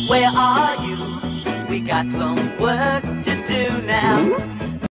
Where are you? We got some work to